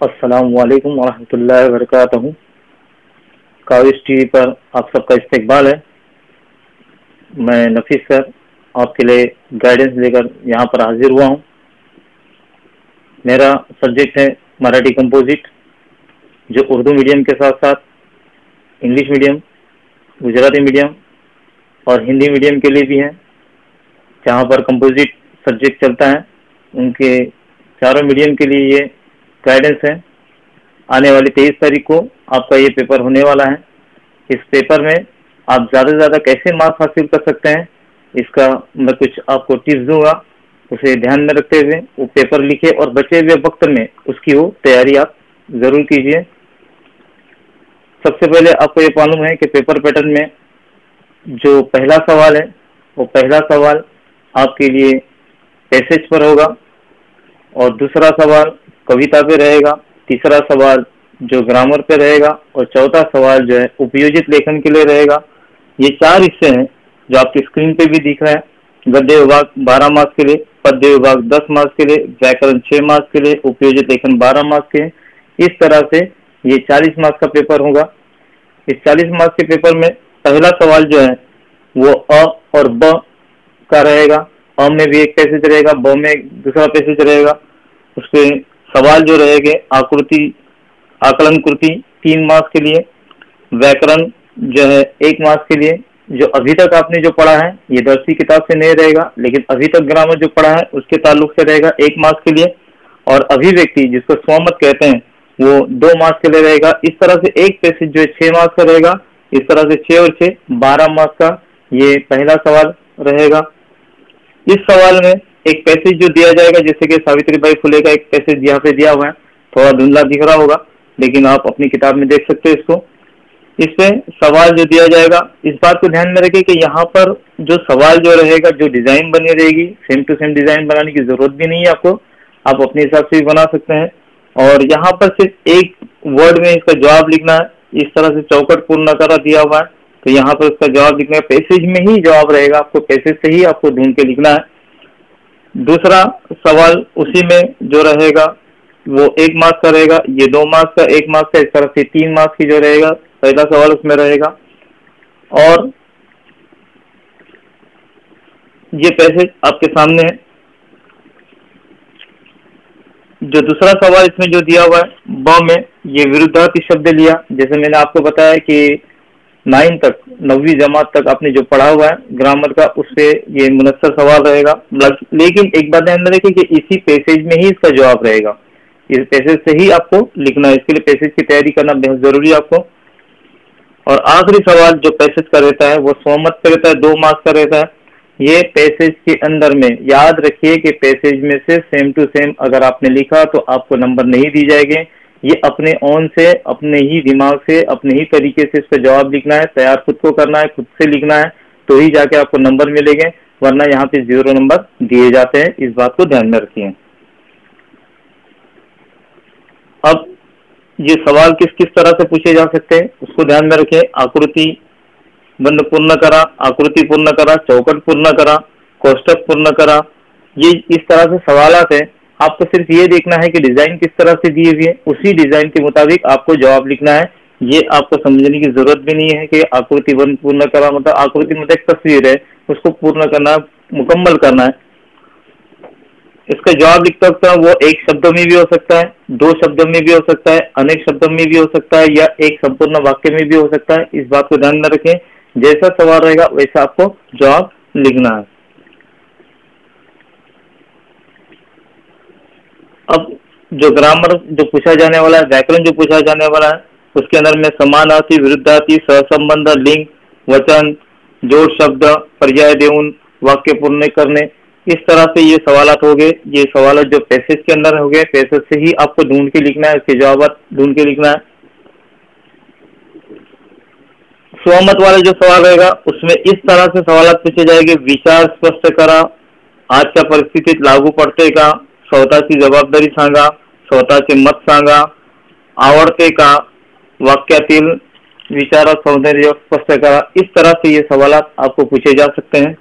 अस्सलाम वालेकुम वरहमतुल्लाहि वबरकातुहू। काविश टीवी पर आप सबका इस्तकबाल है। मैं नफीस सर आपके लिए गाइडेंस लेकर यहाँ पर हाजिर हुआ हूँ। मेरा सब्जेक्ट है मराठी कंपोजिट, जो उर्दू मीडियम के साथ साथ इंग्लिश मीडियम, गुजराती मीडियम और हिंदी मीडियम के लिए भी है। जहाँ पर कंपोजिट सब्जेक्ट चलता है उनके चारों मीडियम के लिए ये गाइडेंस है। आने वाली 23 तारीख को आपका ये पेपर होने वाला है। इस पेपर में आप ज़्यादा से ज़्यादा कैसे मार्क्स हासिल कर सकते हैं, इसका मैं कुछ आपको टिप्स दूंगा। उसे ध्यान में रखते हुए वो पेपर लिखे और बचे हुए वक्त में उसकी वो तैयारी आप ज़रूर कीजिए। सबसे पहले आपको ये मालूम है कि पेपर पैटर्न में जो पहला सवाल है, वो पहला सवाल आपके लिए पैसेज पर होगा और दूसरा सवाल कविता पे रहेगा, तीसरा सवाल जो ग्रामर पे रहेगा और चौथा सवाल जो है उपयोजित लेखन के लिए रहेगा। ये 4 हिस्से हैं जो आपकी स्क्रीन पे भी दिख रहा है। गद्य विभाग 12 मार्क्स के लिए, पद्य विभाग 10 मार्क्स के लिए, व्याकरण 6 मार्क्स के लिए, उपयोजित लेखन 12 मार्क्स के। इस तरह से ये 40 मार्क्स का पेपर होगा। इस 40 मार्क्स के पेपर में पहला सवाल जो है वो अ और ब का रहेगा। अ में भी एक पैसेज रहेगा, ब में दूसरा पैसेज रहेगा। उसके सवाल जो रहेंगे आकृति आकलन कृति 3 मार्क्स के लिए, व्याकरण जो है 1 मार्क्स के लिए। जो अभी तक आपने जो पढ़ा है ये 10वीं किताब से नहीं रहेगा, लेकिन अभी तक ग्रामर जो पढ़ा है उसके ताल्लुक से रहेगा 1 मार्क्स के लिए। और अभिव्यक्ति जिसको स्वमत कहते हैं वो 2 मार्क्स के लिए रहेगा। इस तरह से एक पैसेज जो है 6 मार्क्स का रहेगा। इस तरह से 6 और 6 12 मार्क्स का ये पहला सवाल रहेगा। इस सवाल में एक पैसेज जो दिया जाएगा, जैसे कि सावित्रीबाई फुले का एक पैसेज यहाँ पे दिया हुआ है, थोड़ा धुंधला दिख रहा होगा लेकिन आप अपनी किताब में देख सकते हो इसको। इससे सवाल जो दिया जाएगा, इस बात को ध्यान में रखें कि यहाँ पर जो सवाल जो रहेगा, जो डिजाइन बनी रहेगी, सेम टू सेम डिजाइन बनाने की जरूरत भी नहीं है आपको, आप अपने हिसाब से भी बना सकते हैं। और यहाँ पर सिर्फ एक वर्ड में इसका जवाब लिखना है। इस तरह से चौकट पूर्ण करा दिया हुआ है, तो यहाँ पर उसका जवाब लिखना है। पैसेज में ही जवाब रहेगा, आपको पैसेज से ही आपको ढूंढ के लिखना है। दूसरा सवाल उसी में जो रहेगा वो 1 मार्क्स का रहेगा, ये 2 मार्क्स का, 1 मार्क्स का। इस तरह से 3 मार्क्स की जो रहेगा पहला सवाल उसमें रहेगा। और ये पैसेज आपके सामने है। जो दूसरा सवाल इसमें जो दिया हुआ है ब में, ये विरुद्धार्थी शब्द लिया। जैसे मैंने आपको बताया कि 9 तक, 9वीं जमात तक आपने जो पढ़ा हुआ है ग्रामर का, उससे ये मुनस्सर सवाल रहेगा। लेकिन एक बात ध्यान में रखें कि इसी पैसेज में ही इसका जवाब रहेगा। इस पैसेज से ही आपको लिखना है, इसके लिए पैसेज की तैयारी करना बेहद जरूरी है आपको। और आखिरी सवाल जो पैसेज का रहता है वो स्वमत पे रहता है, 2 मार्क्स का रहता है। ये पैसेज के अंदर में याद रखिए कि पैसेज में से सेम टू सेम अगर आपने लिखा तो आपको नंबर नहीं दी जाएंगे। ये अपने ऑन से, अपने ही दिमाग से, अपने ही तरीके से इसका जवाब लिखना है, तैयार खुद को करना है, खुद से लिखना है, तो ही जाके आपको नंबर मिलेंगे, वरना यहाँ पे 0 नंबर दिए जाते हैं। इस बात को ध्यान में रखिए। अब ये सवाल किस किस तरह से पूछे जा सकते हैं उसको ध्यान में रखें। आकृति बंद पूर्ण करा, आकृति पूर्ण करा, चौकट पूर्ण करा, कोष्टक पूर्ण करा, ये इस तरह से सवालात है। आपको सिर्फ ये देखना है कि डिजाइन किस तरह से दी हुई है, उसी डिजाइन के मुताबिक आपको जवाब लिखना है। ये आपको समझने की जरूरत भी नहीं है कि आकृति बंद पूर्ण करा मतलब आकृति मतलब एक तस्वीर है, उसको पूर्ण करना, मुकम्मल करना है। इसका जवाब लिख सकता है वो 1 शब्द में भी हो सकता है, 2 शब्दों में भी हो सकता है, अनेक शब्दों में भी हो सकता है, या एक संपूर्ण वाक्य में भी हो सकता है। इस बात को ध्यान में रखें। जैसा सवाल रहेगा वैसा आपको जवाब लिखना है। अब जो ग्रामर जो पूछा जाने वाला है, व्याकरण जो पूछा जाने वाला है, उसके अंदर में समानार्थी, विरुद्धार्थी, सहसंबंध, लिंग, वचन, जोड़ शब्द, पर्याय देउन, वाक्य पूर्ण करने, इस तरह से ये सवालात हो गए। ये सवाल जो पैसेज के अंदर हो गए, पैसेज से ही आपको ढूंढ के लिखना है, इसके जवाब ढूंढ के लिखना है। स्वमत वाले जो सवाल रहेगा उसमें इस तरह से सवाल पूछे जाएंगे। विचार स्पष्ट करा, आजच्या परिस्थितीत लागू पडते का, स्वतःची जबाबदारी सांगा, स्वतःचे मत सांगा, आवडते का, वाक्यातील विचारात सौंदर्य स्पष्ट करा। इस तरह से ये सवाल आपको पूछे जा सकते हैं।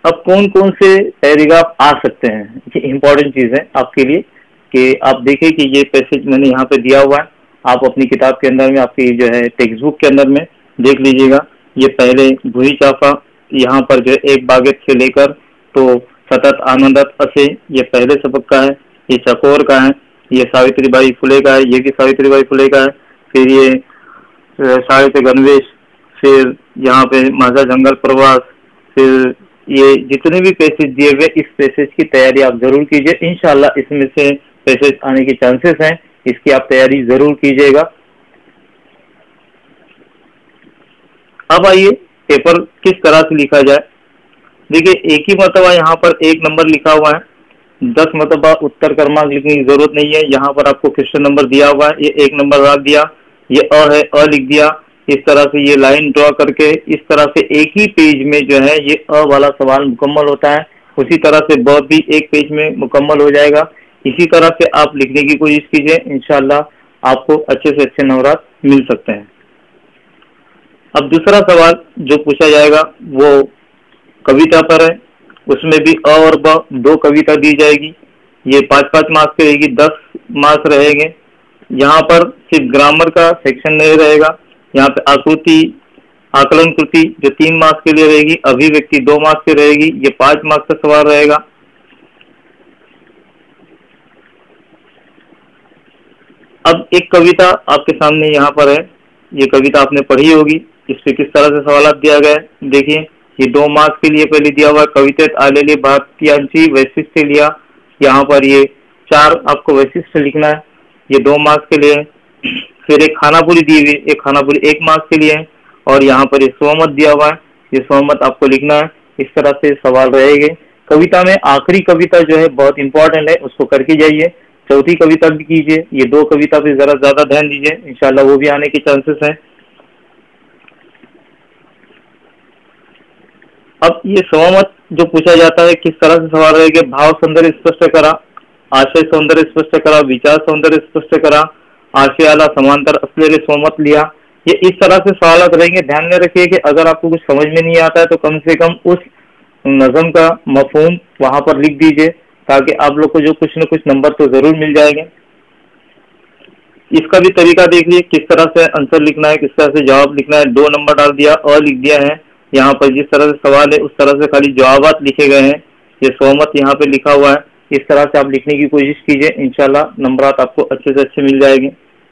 अब कौन कौन से पैराग्राफ आ सकते हैं, ये इंपॉर्टेंट चीज है आपके लिए कि आप देखें कि ये पैसेज मैंने यहाँ पे दिया हुआ है, आप अपनी किताब के अंदर में, आपकी जो है टेक्स्ट बुक के अंदर में देख लीजिएगा। ये पहले भूरी चाफा, यहाँ पर जो एक बागेत से लेकर तो सतत आनंदत असे, ये पहले सबक का है। ये चकोर का है, ये सावित्रीबाई फुले का है, ये भी सावित्रीबाई फुले का है। फिर ये साहित्य गणवेश, फिर यहाँ पे माझा जंगल प्रवास, फिर ये जितने भी पैसेज दिए हुए, इस पैसेज की तैयारी आप जरूर कीजिए। इंशाल्लाह इसमें से पैसेज आने की चांसेस हैं, इसकी आप तैयारी जरूर कीजिएगा। अब आइए पेपर किस तरह से लिखा जाए। देखिए एक ही मरतबा यहाँ पर एक नंबर लिखा हुआ है, 10 मरतबा उत्तर क्रमांक लिखने की जरूरत नहीं है। यहाँ पर आपको क्वेश्चन नंबर दिया हुआ है, ये एक नंबर रख दिया, ये अ है, अ लिख दिया। इस तरह से ये लाइन ड्रॉ करके इस तरह से एक ही पेज में जो है ये अ वाला सवाल मुकम्मल होता है। उसी तरह से ब भी एक पेज में मुकम्मल हो जाएगा। इसी तरह से आप लिखने की कोशिश कीजिए, इंशाल्लाह आपको अच्छे से अच्छे नंबरात मिल सकते हैं। अब दूसरा सवाल जो पूछा जाएगा वो कविता पर है, उसमें भी अ और ब 2 कविता दी जाएगी। ये 5-5 मार्क्स की रहेगी, 10 मार्क्स रहेंगे। यहाँ पर सिर्फ ग्रामर का सेक्शन नहीं रहेगा, यहाँ पे आकृति, आकलन कृति जो 3 मार्क्स के लिए रहेगी, अभिव्यक्ति 2 मार्क्स की रहेगी, ये 5 मार्क्स का सवाल रहेगा। अब एक कविता आपके सामने यहाँ पर है, ये कविता आपने पढ़ी होगी, इस पे किस तरह से सवाल दिया गया है। देखिए ये 2 मार्क्स के लिए पहले दिया हुआ है, कवितेत आलेली भारतीयांची वैशिष्ट्य लिया। यहाँ पर ये 4 आपको वैशिष्ट्य लिखना है, ये 2 मार्क्स के लिए। फिर एक खानापुरी दी हुई, एक खानापुरी 1 मार्क्स के लिए है। और यहाँ पर ये स्वमत दिया हुआ है, ये स्वमत आपको लिखना है। इस तरह से सवाल रहेंगे। कविता में आखिरी कविता जो है बहुत इंपॉर्टेंट है, उसको करके जाइए। चौथी कविता भी कीजिए, ये 2 कविता पे जरा ज्यादा ध्यान दीजिए, इंशाल्लाह वो भी आने के चांसेस हैं। अब ये स्वमत जो पूछा जाता है किस तरह से सवाल रहेगा, भाव सौंदर्य स्पष्ट करा, आशय सौंदर्य स्पष्ट करा, विचार सौंदर्य स्पष्ट करा, आशयाला समांतर असलेले स्वमत लिया। ये इस तरह से सवाल रहेंगे। ध्यान में रखिए कि अगर आपको कुछ समझ में नहीं आता है तो कम से कम उस नज़म का मफहूम वहां पर लिख दीजिए, ताकि आप लोग को जो कुछ न कुछ नंबर तो जरूर मिल जाएंगे। इसका भी तरीका देख लीजिए, किस तरह से आंसर लिखना है, किस तरह से जवाब लिखना है। 2 नंबर डाल दिया, अ लिख दिया है। यहाँ पर जिस तरह से सवाल है उस तरह से खाली जवाबात लिखे गए हैं। ये स्वमत यहाँ पे लिखा हुआ है, इस तरह से आप लिखने की कोशिश कीजिए, इंशाल्लाह नंबरात आपको अच्छे से अच्छे मिल जाएंगे।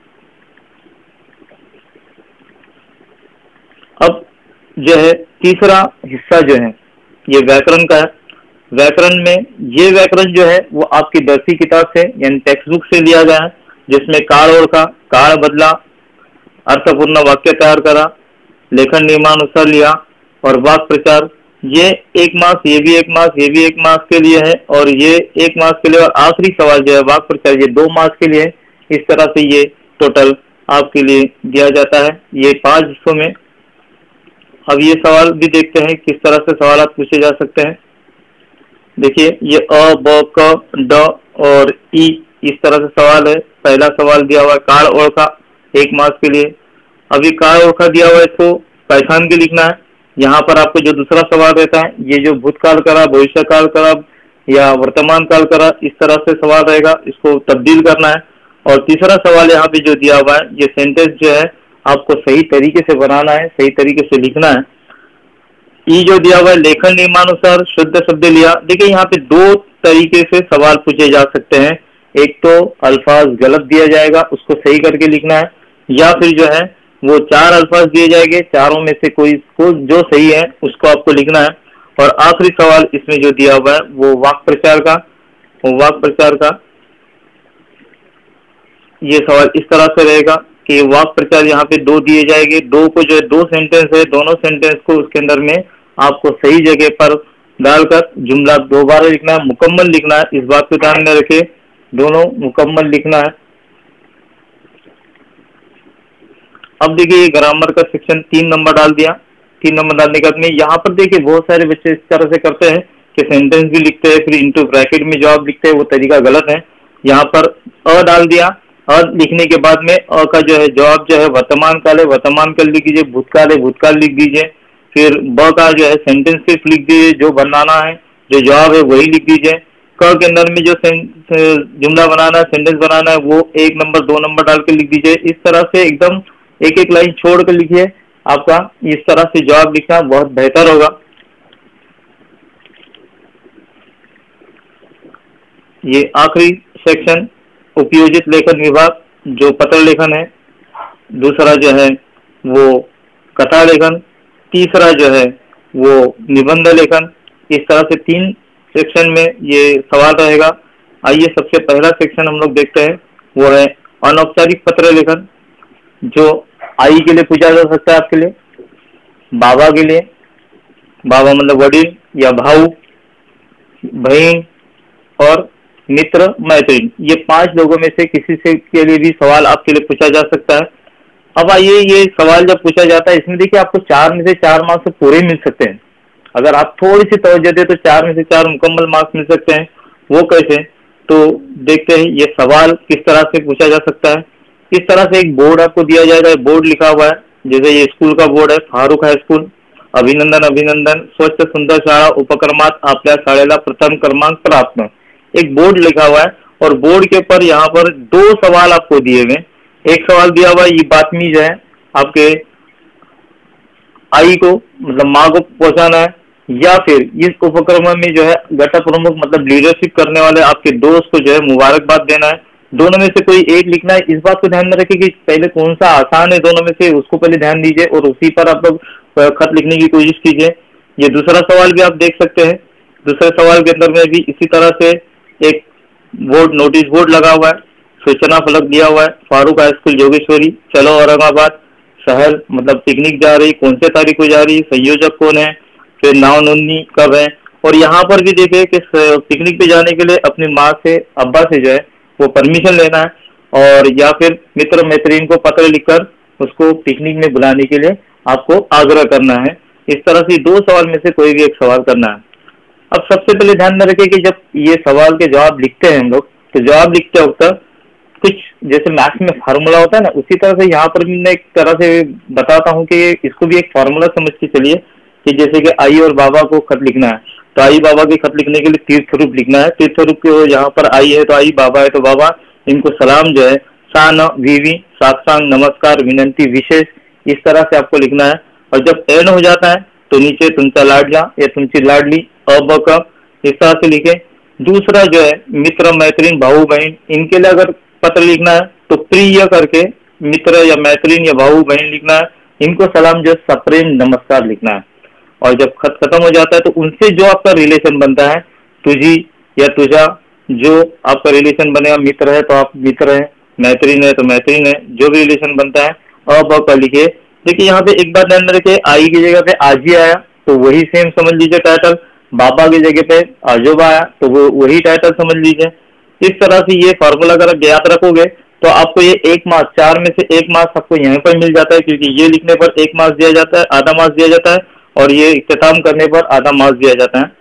अब जो है तीसरा हिस्सा जो है ये व्याकरण का है। व्याकरण में ये व्याकरण जो है वो आपकी दर्सी किताब से यानी टेक्स्ट बुक से लिया गया है, जिसमें काल ओळखा, काल बदला, अर्थपूर्ण वाक्य तैयार करा, लेखन नियमानुसार लिया और वाक प्रचार। ये 1 मार्क्स, ये भी 1 मार्क्स, ये भी 1 मार्क्स के लिए है और ये 1 मार्क्स के लिए। और आखिरी सवाल जो है वाक प्रचार, ये 2 मार्क्स के लिए। इस तरह से ये टोटल आपके लिए दिया जाता है, ये 5 हिस्सों में। अब ये सवाल भी देखते हैं किस तरह से सवाल पूछे जा सकते हैं। देखिए ये अ, ब, क, ड और ई इस तरह से सवाल है। पहला सवाल दिया हुआ है काल ओळखा, 1 मार्क्स के लिए। अभी काल ओळखा दिया हुआ है इसको पहचान के लिखना है। यहाँ पर आपको जो दूसरा सवाल रहता है, ये जो भूतकाल करा, भविष्य काल करा या वर्तमान काल करा, इस तरह से सवाल रहेगा, इसको तब्दील करना है। और तीसरा सवाल यहाँ पे जो दिया हुआ है, ये सेंटेंस जो है आपको सही तरीके से बनाना है, सही तरीके से लिखना है। ई जो दिया हुआ है लेखन नियमानुसार शुद्ध शब्द लिया। देखिए यहाँ पे 2 तरीके से सवाल पूछे जा सकते हैं। एक तो अल्फाज गलत दिया जाएगा, उसको सही करके लिखना है, या फिर जो है वो 4 अल्फाज दिए जाएंगे, चारों में से कोई जो सही है उसको आपको लिखना है। और आखिरी सवाल इसमें जो दिया हुआ है वो वाक प्रचार का, ये सवाल इस तरह से रहेगा कि वाक प्रचार यहाँ पे 2 दिए जाएंगे। 2 को जो है 2 सेंटेंस है, दोनों सेंटेंस को उसके अंदर में आपको सही जगह पर डालकर जुमला 2 बार लिखना है, मुकम्मल लिखना है। इस बात को ध्यान में रखे, दोनों मुकम्मल लिखना है। अब देखिए ग्रामर का सेक्शन 3 नंबर डाल दिया। 3 नंबर डालने के बाद में यहाँ पर देखिए बहुत सारे बच्चे इस तरह से करते हैं कि सेंटेंस भी लिखते हैं फिर इंटू ब्रैकेट में जवाब लिखते हैं, वो तरीका गलत है। यहाँ पर अ डाल दिया, अ लिखने के बाद में अ का जो है जवाब जो है वर्तमान काल है, वर्तमान काल लिख दीजिए, भूतकाल है, भूतकाल लिख दीजिए। फिर ब का जो है सेंटेंस सिर्फ लिख दीजिए, जो बनाना है, जो जवाब है वही लिख दीजिए। क के अंदर में जो जुमला बनाना है, सेंटेंस बनाना है, वो 1 नंबर 2 नंबर डाल के लिख दीजिए। इस तरह से एकदम एक एक लाइन छोड़ कर लिखिए। आपका इस तरह से जवाब लिखना बहुत बेहतर होगा। ये आखिरी सेक्शन उपयोजित लेखन विभाग, जो पत्र लेखन है। दूसरा जो है वो कथा लेखन, तीसरा जो है वो निबंध लेखन। इस तरह से 3 सेक्शन में ये सवाल रहेगा। आइए सबसे पहला सेक्शन हम लोग देखते हैं, वो है अनौपचारिक पत्र लेखन, जो आई के लिए पूछा जा सकता है, आपके लिए, बाबा के लिए, बाबा मतलब वडील या भाऊ, बहन और मित्र मैत्रीन, ये 5 लोगों में से किसी से के लिए भी सवाल आपके लिए पूछा जा सकता है। अब आइए, ये सवाल जब पूछा जाता है, इसमें देखिए आपको 4 में से 4 मार्क्स तो पूरे मिल सकते हैं। अगर आप थोड़ी सी तवज्जो दें तो 4 में से 4 मुकम्मल मार्क्स मिल सकते हैं। वो कैसे, तो देखते हैं ये सवाल किस तरह से पूछा जा सकता है। इस तरह से एक बोर्ड आपको दिया जाएगा, बोर्ड लिखा हुआ है, जैसे ये स्कूल का बोर्ड है, फारूक हाई स्कूल। अभिनंदन अभिनंदन, स्वच्छ सुंदर शाळा उपक्रमात आपल्या शाळेला प्रथम क्रमांक प्राप्त। एक बोर्ड लिखा हुआ है और बोर्ड के ऊपर यहाँ पर 2 सवाल आपको दिए गए। एक सवाल दिया हुआ है, ये बातमी जो है आपके आई को मतलब माँ को पहुंचाना है, या फिर इस उपक्रम में जो है गटा प्रमुख मतलब लीडरशिप करने वाले आपके दोस्त को जो है मुबारकबाद देना है। दोनों में से कोई एक लिखना है। इस बात को ध्यान में रखिए कि पहले कौन सा आसान है दोनों में से, उसको पहले ध्यान दीजिए और उसी पर आप लोग खत लिखने की कोशिश कीजिए। ये दूसरा सवाल भी आप देख सकते हैं। दूसरे सवाल के अंदर में भी इसी तरह से एक बोर्ड, नोटिस बोर्ड लगा हुआ है, सूचना फलक दिया हुआ है, फारूक हाई स्कूल जोगेश्वरी, चलो औरंगाबाद, शहर मतलब पिकनिक जा रही, कौन से तारीख को जा रही, संयोजक कौन है, फिर नाव नोंदनी कब है। और यहाँ पर भी देखिए कि पिकनिक पे जाने के लिए अपनी माँ से, अब्बा से जो है वो परमिशन लेना है, और या फिर मित्र मैत्रीन को पत्र लिखकर उसको पिकनिक में बुलाने के लिए आपको आग्रह करना है। इस तरह से 2 सवाल में से कोई भी एक सवाल करना है। अब सबसे पहले ध्यान में रखिए कि जब ये सवाल के जवाब लिखते हैं हम लोग, तो जवाब लिखते वक्त कुछ जैसे मैथ्स में फार्मूला होता है ना, उसी तरह से यहाँ पर भी मैं एक तरह से बताता हूँ कि इसको भी एक फार्मूला समझ के चलिए कि जैसे कि आई और बाबा को खत लिखना है, तो आई बाबा के खत लिखने के लिए तीर्थ रूप लिखना है। तीर्थ रूप के यहाँ पर आई है तो आई, बाबा है तो बाबा, इनको सलाम जो है सान वीवी साक्षांग नमस्कार विनंती विशेष, इस तरह से आपको लिखना है। और जब एन हो जाता है तो नीचे तुमचा लाडला या तुमची लाडली अब का, इस तरह से लिखे। दूसरा जो है मित्र मैत्रीन भाऊ बहन, इनके लिए अगर पत्र लिखना है तो प्रिय करके मित्र या मैत्रीन या भाऊ बहन लिखना है। इनको सलाम जो सप्रेम नमस्कार लिखना है। और जब खत खत्म हो जाता है तो उनसे जो आपका रिलेशन बनता है, तुझी या तुझा, जो आपका रिलेशन बनेगा, मित्र है तो आप मित्र है, मैत्रीन है तो मैत्रीन है, जो भी रिलेशन बनता है अब का लिखिए। देखिए यहाँ पे एक बात ध्यान में रखिए, आई की जगह पे आजी आया तो वही सेम समझ लीजिए टाइटल, बाबा की जगह पे आजोबा आया तो वो वही टाइटल समझ लीजिए। इस तरह से ये फॉर्मूला अगर याद रखोगे तो आपको ये 1 मार्क्स, 4 में से 1 मार्क्स आपको यहाँ पर मिल जाता है, क्योंकि ये लिखने पर 1 मार्क्स दिया जाता है, आधा मार्क्स दिया जाता है, और ये इख्तिताम करने पर आधा मार्क्स दिया जाता है।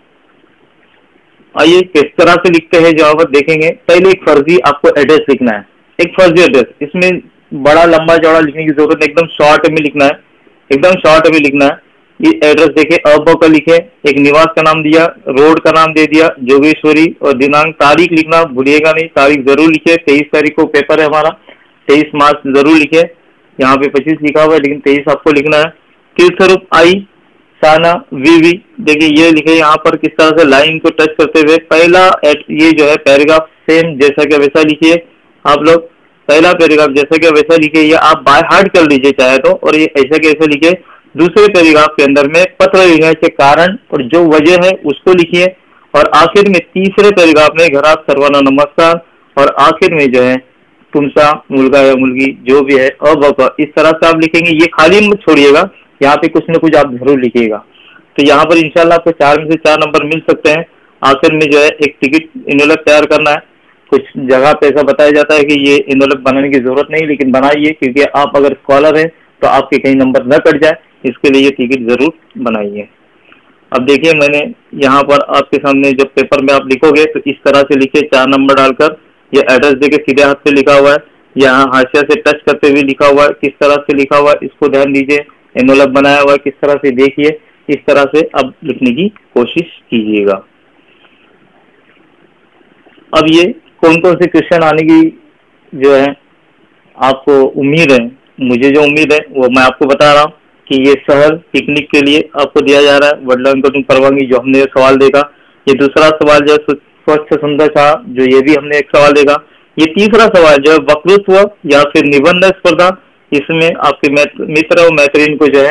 आइए किस तरह से लिखते हैं जवाब देखेंगे। पहले एक फर्जी आपको एड्रेस लिखना है, एक फर्जी एड्रेस। इसमें बड़ा लंबा चौड़ा लिखने की जरूरत नहीं, एकदम शॉर्ट में लिखना है, एकदम शॉर्ट में लिखना है। ये एड्रेस देखिए, अब का लिखे, एक निवास का नाम दिया, रोड का नाम दे दिया जोगेश्वरी, और दिनांक, तारीख लिखना भूलिएगा नहीं, तारीख जरूर लिखे। 23 तारीख को पेपर है हमारा, 23 मार्च जरूर लिखे। यहाँ पे 25 लिखा हुआ है लेकिन 23 आपको लिखना है। तीर्थरूप आई साना वीवी, देखिए ये लिखे यहाँ पर किस तरह से लाइन को टच करते हुए। पहला ये जो है पैराग्राफ सेम जैसा कि वैसा लिखिए आप लोग, पहला पैराग्राफ जैसा कि वैसा लिखिए, या आप बाय हार्ट कर लीजिए चाहे तो, और ये ऐसा के ऐसा लिखिए। दूसरे पैराग्राफ के अंदर में पत्र लिखने के कारण और जो वजह है उसको लिखिए, और आखिर में तीसरे पैराग्राफ में घरात सर्वांना नमस्कार, और आखिर में जो है तुमसा मुलगा या मुलगी जो भी है अब इस तरह से आप लिखेंगे। ये खाली मत छोड़िएगा, यहाँ पे कुछ न कुछ आप जरूर लिखिएगा। तो यहाँ पर इंशाल्लाह आपको 4 में से 4 नंबर मिल सकते हैं। आखिर में जो है एक टिकट इनवलप तैयार करना है। कुछ जगह पे ऐसा बताया जाता है कि ये इनवलप बनाने की जरूरत नहीं, लेकिन बनाइए, क्योंकि आप अगर स्कॉलर हैं तो आपके कहीं नंबर न कट जाए, इसके लिए ये टिकट जरूर बनाइए। अब देखिए मैंने यहाँ पर आपके सामने जब पेपर में आप लिखोगे तो इस तरह से लिखिए, 4 नंबर डालकर। ये एड्रेस देके सीधे हाथ से लिखा हुआ है, यहाँ हाशिया से टच करते हुए लिखा हुआ है, किस तरह से लिखा हुआ है इसको ध्यान दीजिए। एनवलप बनाया हुआ है, किस तरह से देखिए, इस तरह से अब लिखने की कोशिश कीजिएगा। अब ये कौन कौन से क्वेश्चन आने की जो है आपको उम्मीद है, मुझे जो उम्मीद है वो मैं आपको बता रहा हूँ कि ये शहर पिकनिक के लिए आपको दिया जा रहा है। वडलंकटुंग परवानगी जो हमने सवाल देखा, ये दूसरा सवाल जो है स्वच्छ सुंदर था, जो ये भी हमने एक सवाल देखा। ये तीसरा सवाल जो है वक्तृत्व या फिर निबंध स्पर्धा, इसमें आपके मित्र और मैत्रीन को जो है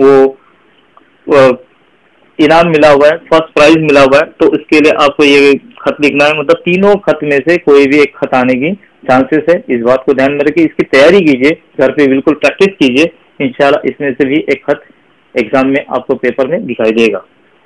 वो इनाम मिला हुआ है, फर्स्ट प्राइज मिला हुआ है। तो इसके लिए आपको ये खत लिखना है, मतलब तीनों खत में से कोई भी एक खत आने की चांसेस है। इस बात को ध्यान में रखिए, इसकी तैयारी कीजिए, घर पे बिल्कुल प्रैक्टिस कीजिए, इंशाल्लाह इसमें से भी एक खत एग्जाम में आपको पेपर में दिखाई देगा।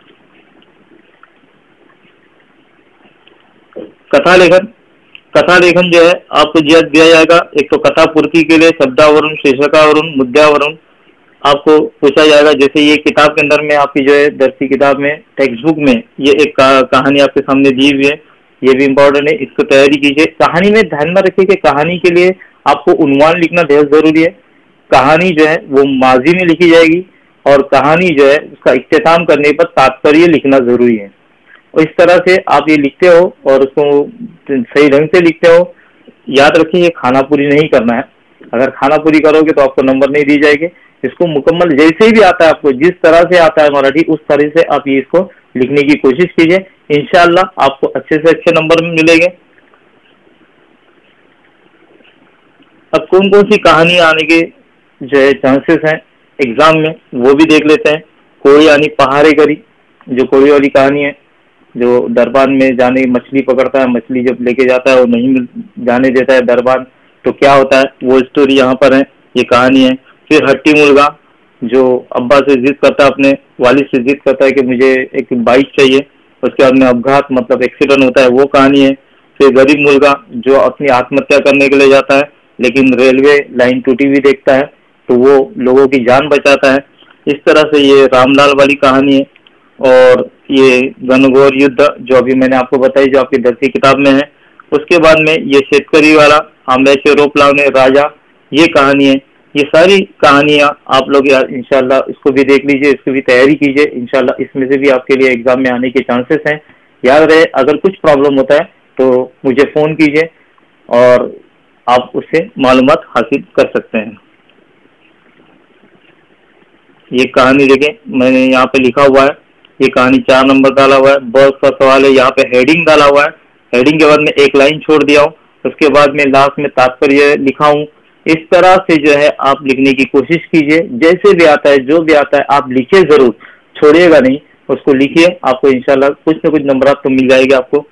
कथा लेखन, कथा लेखन जो है आपको दिया जाएगा। एक तो कथा पूर्ति के लिए शब्दावरण, शीर्षकावरण, मुद्दावरण आपको पूछा जाएगा। जैसे ये किताब के अंदर में आपकी जो है दर्सी किताब में टेक्स्ट बुक में ये एक कहानी आपके सामने दी हुई है, ये भी इम्पोर्टेंट है, इसको तैयारी कीजिए। कहानी में ध्यान में रखिए कि कहानी के लिए आपको उन्वान लिखना बेहद जरूरी है। कहानी जो है वो माजी में लिखी जाएगी और कहानी जो है उसका इख्तिताम करने पर तात्पर्य लिखना जरूरी है। और इस तरह से आप ये लिखते हो और उसको सही ढंग से लिखते हो। याद रखिए ये खाना पूरी नहीं करना है, अगर खाना पूरी करोगे तो आपको नंबर नहीं दी जाएगी। इसको मुकम्मल जैसे भी आता है, आपको जिस तरह से आता है मराठी, उस तरह से आप ये इसको लिखने की कोशिश कीजिए, इंशाल्लाह आपको अच्छे से अच्छे नंबर मिलेंगे। अब कौन कौन सी कहानी आने के जो है चांसेस हैं एग्जाम में, वो भी देख लेते हैं। कोई यानी पहाड़े करी, जो कोई वाली कहानी है, जो दरबान में जाने मछली पकड़ता है, मछली जब लेके जाता है वो नहीं जाने देता है दरबान, तो क्या होता है वो स्टोरी यहाँ पर है, ये कहानी है। फिर हट्टी मुर्गा, जो अब्बा से जिद करता है, अपने वालिद से जिद करता है कि मुझे एक बाइक चाहिए, उसके बाद में अपघात मतलब एक्सीडेंट होता है, वो कहानी है। फिर गरीब मुर्गा, जो अपनी आत्महत्या करने के लिए जाता है लेकिन रेलवे लाइन टूटी हुई देखता है तो वो लोगों की जान बचाता है। इस तरह से ये रामलाल वाली कहानी है। और ये घनघोर युद्ध जो अभी मैंने आपको बताई, जो आपकी दसवीं किताब में है। उसके बाद में ये शेतकरी वाला, आंब्याचे रोप लावणे राजा, ये कहानी है। ये सारी कहानियां आप लोग इंशाल्लाह इसको भी देख लीजिए, इसको भी तैयारी कीजिए, इंशाल्लाह इसमें से भी आपके लिए एग्जाम में आने के चांसेस हैं। याद रहे, अगर कुछ प्रॉब्लम होता है तो मुझे फोन कीजिए और आप उससे मालूमात हासिल कर सकते हैं। ये कहानी देखें, मैंने यहाँ पे लिखा हुआ है, ये कहानी 4 नंबर डाला हुआ है। बस का सवाल है, यहाँ पे हेडिंग डाला हुआ है, हेडिंग के बाद में एक लाइन छोड़ दिया हूँ, उसके बाद में लास्ट में तात्पर्य लिखा हूँ। इस तरह से जो है आप लिखने की कोशिश कीजिए, जैसे भी आता है जो भी आता है आप लिखिए, जरूर छोड़िएगा नहीं, उसको लिखिए, आपको इंशाल्लाह कुछ न कुछ नंबर तो मिल जाएगा आपको।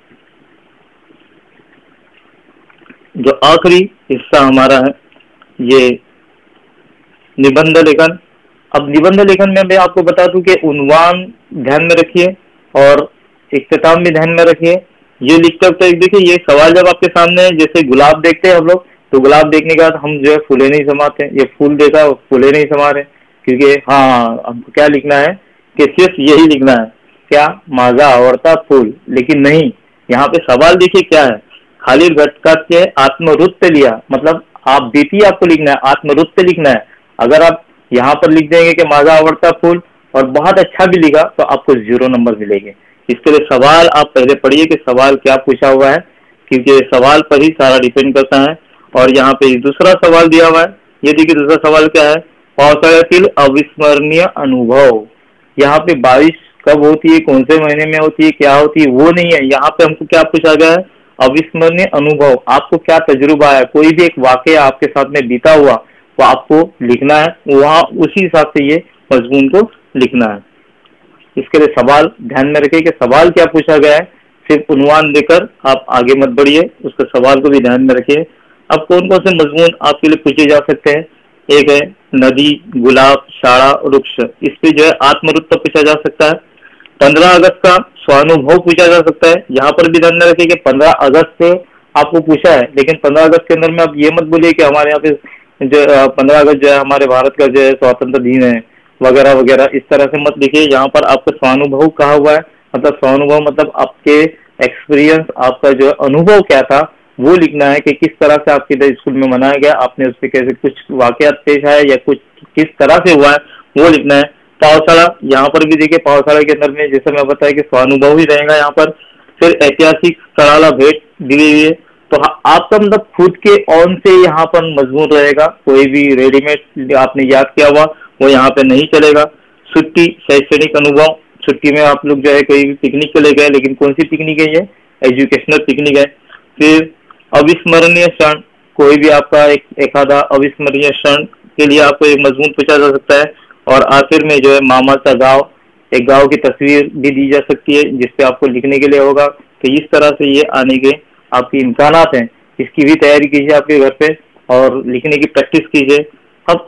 जो आखिरी हिस्सा हमारा है ये निबंध लेखन। अब निबंध लेखन में मैं आपको बता दूं कि उन्वान ध्यान में रखिए और इख्तिताम भी ध्यान में रखिए। ये लिखते वक्त देखिए, ये सवाल जब आपके सामने है, जैसे गुलाब देखते हैं हम लोग, तो गुलाब देखने के बाद हम जो है फूले नहीं समाते, ये फूल देखा फूले नहीं समा रहे, क्योंकि हाँ हमको क्या लिखना है कि सिर्फ यही लिखना है, क्या माझा आवड़ता फूल। लेकिन नहीं, यहाँ पे सवाल देखिए क्या है, खाली घटका के आत्मरुत्त लिया, मतलब आप बीती आपको लिखना है, आत्मरुत्त लिखना है। अगर आप यहाँ पर लिख देंगे कि माझा आवड़ता फूल और बहुत अच्छा भी लिखा तो आपको 0 नंबर मिलेंगे। इसके लिए सवाल आप पहले पढ़िए कि सवाल क्या पूछा हुआ है, क्योंकि सवाल पर ही सारा डिपेंड करता है। और यहाँ पे दूसरा सवाल दिया हुआ है, ये देखिए दूसरा सवाल क्या है, पावसाळ्यातील अविस्मरणीय अनुभव। यहाँ पे बारिश कब होती है, कौन से महीने में होती है, क्या होती है, वो नहीं है। यहाँ पे हमको क्या पूछा गया है, अविस्मरणीय अनुभव, आपको क्या तजुर्बा है, कोई भी एक वाकया आपके साथ में बीता हुआ तो आपको लिखना है, वहाँ उसी हिसाब से ये मजमून को लिखना है। इसके लिए सवाल ध्यान में रखिए कि सवाल क्या पूछा गया है, सिर्फ उन्वान देकर आप आगे मत बढ़िए, उसके सवाल को भी ध्यान में रखिए। अब कौन कौन से मजमून आपके लिए पूछे जा सकते हैं, एक है नदी, गुलाब, शाला, वृक्ष, इस पे जो है आत्मरुत्त पूछा जा सकता है। 15 अगस्त का स्वानुभव पूछा जा सकता है, यहाँ पर भी ध्यान में रखिए कि 15 अगस्त से आपको पूछा है, लेकिन 15 अगस्त के अंदर में आप ये मत बोलिए कि हमारे यहाँ पे जो 15 अगस्त जो है हमारे भारत का जो है स्वतंत्र दिन है वगैरह वगैरह, इस तरह से मत लिखिए। यहाँ पर आपको स्वानुभव कहा हुआ है, मतलब स्वानुभव मतलब आपके एक्सपीरियंस, आपका जो अनुभव क्या था वो लिखना है कि किस तरह से आपके स्कूल में मनाया गया, आपने उस पर कैसे कुछ वाकयात पेश आए या कुछ किस तरह से हुआ है वो लिखना है। पावशाला, यहाँ पर भी देखिए पावशाला के अंदर में जैसे मैं बताया कि स्वानुभव ही रहेगा यहाँ पर। फिर ऐतिहासिक सराला भेंट दी हुई है, तो आपका मतलब खुद के ऑन से यहाँ पर मजबूर रहेगा, कोई भी रेडीमेड आपने याद किया हुआ वो यहाँ पे नहीं चलेगा। छुट्टी, शैक्षणिक अनुभव, छुट्टी में आप लोग जो है कोई भी पिकनिक चले गए, लेकिन कौन सी पिकनिक है ये, एजुकेशनल पिकनिक है। फिर अविस्मरणीय क्षण, कोई भी आपका एक आधा अविस्मरणीय क्षण के लिए आपको एक मजमून पूछा जा सकता है। और आखिर में जो है मामा का गाँव, एक गांव की तस्वीर भी दी जा सकती है जिसपे आपको लिखने के लिए होगा। तो इस तरह से ये आने के आपके इम्कानात हैं, इसकी भी तैयारी कीजिए आपके घर पे और लिखने की प्रैक्टिस कीजिए। अब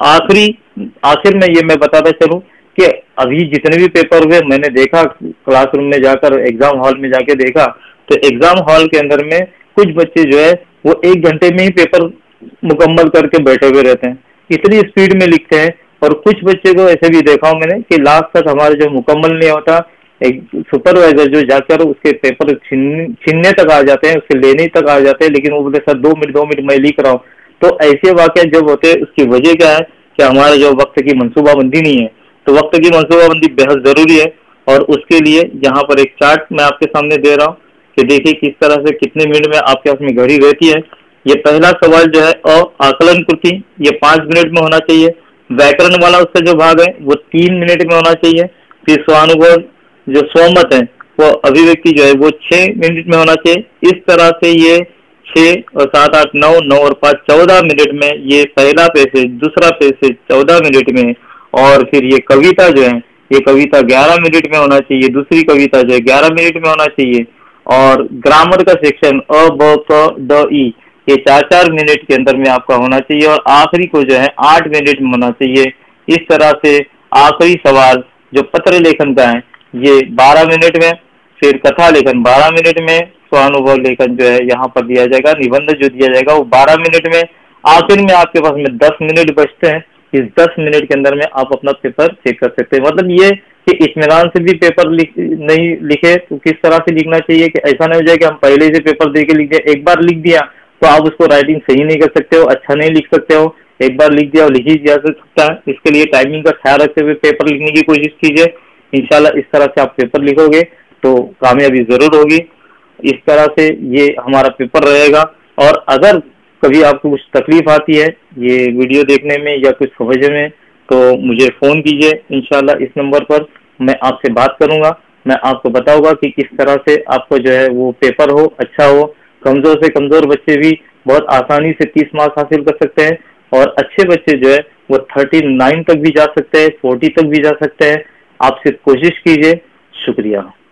आखिर में ये मैं बताता चलूं कि अभी जितने भी पेपर हुए मैंने देखा, क्लासरूम में जाकर एग्जाम हॉल में जाके देखा, तो एग्जाम हॉल के अंदर में कुछ बच्चे जो है वो 1 घंटे में ही पेपर मुकम्मल करके बैठे हुए रहते हैं, इतनी स्पीड में लिखते हैं। और कुछ बच्चे को ऐसे भी देखा हूं मैंने कि लास्ट तक हमारे जो मुकम्मल नहीं होता, एक सुपरवाइजर जो जाकर उसके पेपर छीनने तक आ जाते हैं, उसके लेने तक आ जाते हैं, लेकिन वो बोलते सर 2 मिनट मैं लिख रहा हूँ। तो ऐसे वाकया जब होते हैं उसकी वजह क्या है कि हमारे जो वक्त की मनसूबाबंदी नहीं है। तो वक्त की मनसूबाबंदी बेहद जरूरी है, और उसके लिए यहाँ पर एक चार्ट मैं आपके सामने दे रहा हूँ कि देखिए किस तरह से कितने मिनट में आपके पास में घड़ी रहती है। ये पहला सवाल जो है आकलन कृति, ये 5 मिनट में होना चाहिए। व्याकरण वाला उसका जो भाग है वो 3 मिनट में होना चाहिए। फिर स्वानुभव जो स्वमत है वो अभिव्यक्ति जो है वो 6 मिनट में होना चाहिए। इस तरह से ये 6 और 7 8 9 9 और 5 14 मिनट में ये पहला पैसेज, दूसरा पैसेज 14 मिनट में, और फिर ये कविता जो है ये कविता 11 मिनट में होना चाहिए, दूसरी कविता जो है 11 मिनट में होना चाहिए। और ग्रामर का सेक्शन अ ब क ड ई ये 4-4 मिनट के अंदर में आपका होना चाहिए, और आखिरी को जो है 8 मिनट में होना चाहिए। इस तरह से आखिरी सवाल जो पत्र लेखन का है ये 12 मिनट में, फिर कथा लेखन 12 मिनट में, स्वानुभव लेखन जो है यहाँ पर दिया जाएगा, निबंध जो दिया जाएगा वो 12 मिनट में। आखिर में आपके पास में 10 मिनट बचते हैं। इस 10 मिनट के अंदर में आप अपना पेपर चेक कर सकते हैं। मतलब ये कि इत्मीनान से भी पेपर नहीं लिखे तो किस तरह से लिखना चाहिए कि ऐसा नहीं हो जाए कि हम पहले से पेपर दे के लिख दिया, एक बार लिख दिया तो आप उसको राइटिंग सही नहीं कर सकते हो, अच्छा नहीं लिख सकते हो। एक बार लिख दिया और लिख ही जा सकता है। इसके लिए टाइमिंग का ख्याल रखते हुए पेपर लिखने की कोशिश कीजिए। इंशाल्लाह इस तरह से आप पेपर लिखोगे तो कामयाबी जरूर होगी। इस तरह से ये हमारा पेपर रहेगा। और अगर कभी आपको कुछ तकलीफ आती है ये वीडियो देखने में या कुछ समझने में, तो मुझे फोन कीजिए। इंशाल्लाह इस नंबर पर मैं आपसे बात करूंगा, मैं आपको बताऊंगा कि किस तरह से आपको जो है वो पेपर हो अच्छा हो। कमजोर से कमजोर बच्चे भी बहुत आसानी से 30 मार्क्स हासिल कर सकते हैं, और अच्छे बच्चे जो है वो 39 तक भी जा सकते हैं, 40 तक भी जा सकते हैं। आप सिर्फ कोशिश कीजिए। शुक्रिया।